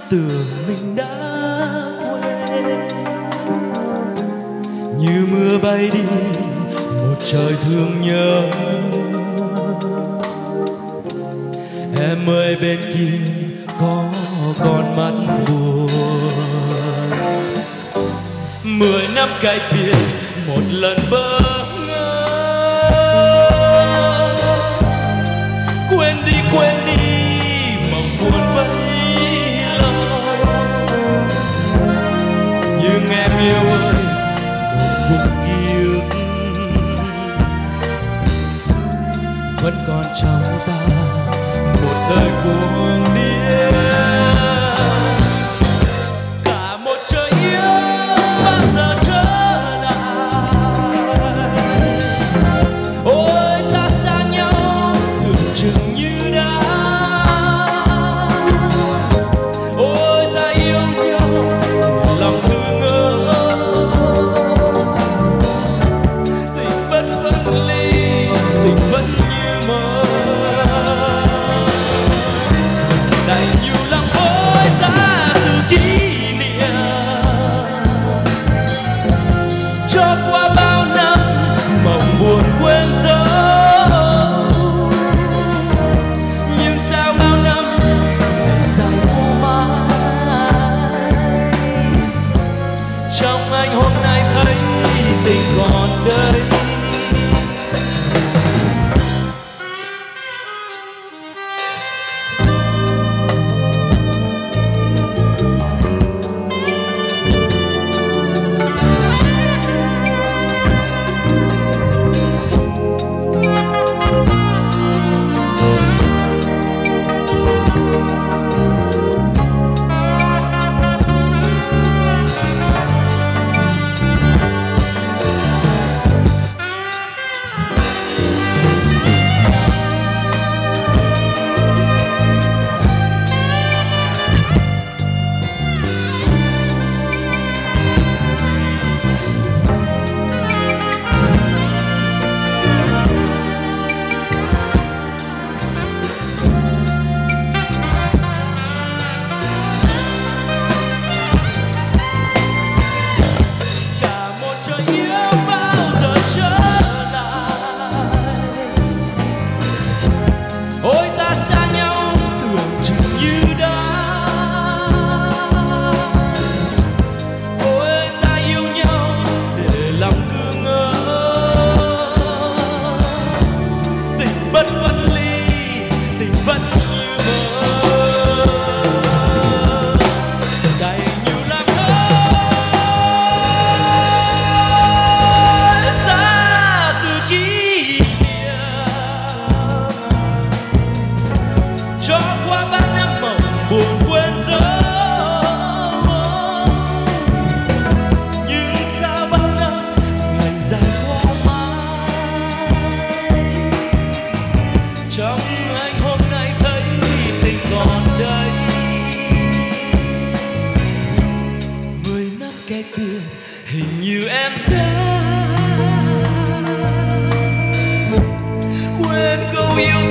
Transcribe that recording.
tưởng mình đã quên. Như mưa bay đi một trời thương nhớ. Em ơi bên kia có con mắt buồn. 10 năm cay biệt một lần bơ ngơ. Quên đi mong buồn bấy lâu. Nhưng em yêu ơi một vùng ký ức vẫn còn trong ta, một đời cuồng điên. Cả một trời yêu bao giờ trở lại. Ôi ta xa nhau tưởng chừng như đã. Ôi ta yêu nhau từ lòng thương ngỡ. Tình bất phân ly, tình vẫn như mơ. Đành nhiều lắm vội ra từ kỷ niệm. Cho qua bao năm mộng buồn quên dấu. Nhưng sao bao năm ngày dài qua mãi. Trong anh hôm nay thấy tình còn đây. Cho qua bao năm mộng buồn quên dấu. Nhưng sao bao năm ngày dài qua mãi. Trong anh hôm nay thấy tình còn đây. 10 năm cách biệt hình như em đã quên câu yêu